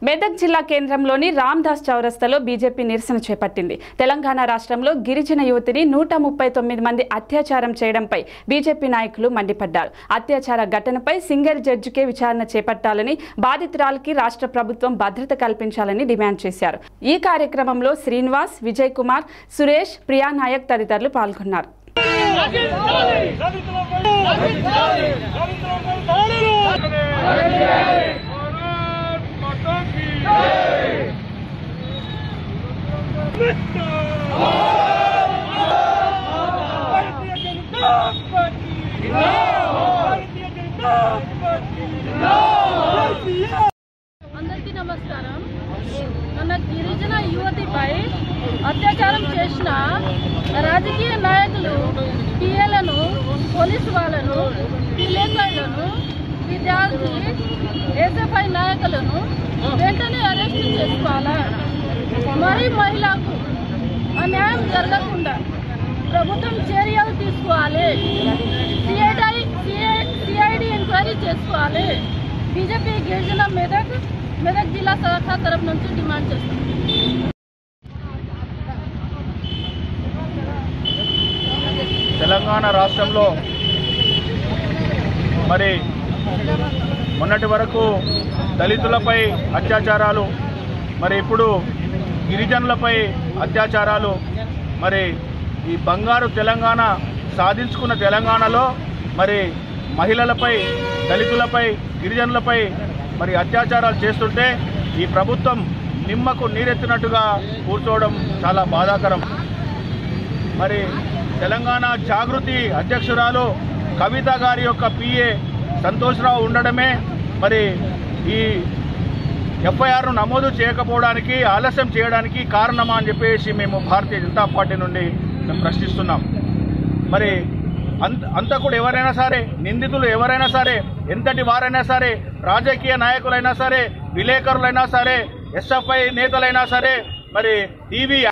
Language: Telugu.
మెదక్ జిల్లా కేంద్రంలోని రామ్దాస్ చౌరస్తాలో బీజేపీ నిరసన చేపట్టింది. తెలంగాణ రాష్ట్రంలో గిరిజన యువతిని 139 మంది అత్యాచారం చేయడంపై బీజేపీ నాయకులు మండిపడ్డారు. అత్యాచార ఘటనపై సింగిల్ జడ్జికే విచారణ చేపట్టాలని, బాధితురాలికి రాష్ట్ర ప్రభుత్వం భద్రత కల్పించాలని డిమాండ్ చేశారు. ఈ కార్యక్రమంలో శ్రీనివాస్, విజయ్ కుమార్, సురేష్, ప్రియా నాయక్ తదితరులు పాల్గొన్నారు. అందరికీ నమస్కారం. మన గిరిజన యువతిపై అత్యాచారం చేసిన రాజకీయ నాయకులు, పిఎలను, పోలీసు వాళ్ళను, విలేకరులను, విద్యార్థి, ఎస్ఎఫ్ఐ నాయకులను వెంటనే అరెస్ట్ చేసుకోవాలా. మరి మహిళలకు అన్యాయం జరగకుండా ప్రభుత్వం చర్యలు తీసుకోవాలి. సిఐడి ఎంక్వైరీ చేసుకోవాలి. బీజేపీ గిరిజన మెదక్ జిల్లా శాఖ తరఫు నుంచి డిమాండ్ చేస్తుంది. తెలంగాణ రాష్ట్రంలో మరి మొన్నటి వరకు దళితులపై అత్యాచారాలు, మరి ఇప్పుడు గిరిజనులపై అత్యాచారాలు, మరి ఈ బంగారు తెలంగాణ సాధించుకున్న తెలంగాణలో మరి మహిళలపై, దళితులపై, గిరిజనులపై మరి అత్యాచారాలు చేస్తుంటే ఈ ప్రభుత్వం నిమ్మకు నీరెత్తినట్టుగా కూర్చోవడం చాలా బాధాకరం. మరి తెలంగాణ జాగృతి అధ్యక్షురాలు కవిత గారి యొక్క పిఏ సంతోష్రావు ఉండడమే మరి ఈ ఎఫ్ఐఆర్ను నమోదు చేయకపోవడానికి, ఆలస్యం చేయడానికి కారణమా అని చెప్పేసి మేము భారతీయ జనతా పార్టీ నుండి మేము ప్రశ్నిస్తున్నాం. మరి అంతకుడు ఎవరైనా సరే, నిందితులు ఎవరైనా సరే, ఎంతటి వారైనా సరే, రాజకీయ నాయకులైనా సరే, విలేకరులైనా సరే, ఎస్ఎఫ్ఐ నేతలైనా సరే, మరి టీవీ